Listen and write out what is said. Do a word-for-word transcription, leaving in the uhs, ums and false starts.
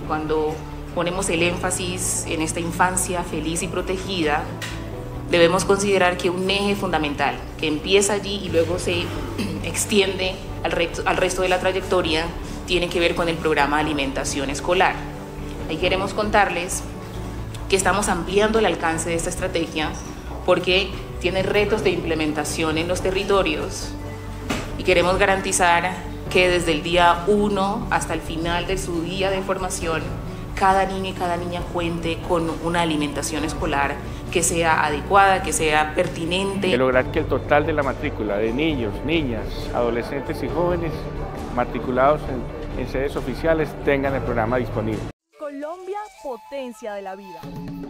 Cuando ponemos el énfasis en esta infancia feliz y protegida, debemos considerar que un eje fundamental que empieza allí y luego se extiende al resto, al resto de la trayectoria tiene que ver con el programa de alimentación escolar. Ahí queremos contarles que estamos ampliando el alcance de esta estrategia porque tiene retos de implementación en los territorios y queremos garantizar que desde el día uno hasta el final de su día de formación, cada niño y cada niña cuente con una alimentación escolar que sea adecuada, que sea pertinente. De lograr que el total de la matrícula de niños, niñas, adolescentes y jóvenes matriculados en, en sedes oficiales tengan el programa disponible. Colombia, potencia de la vida.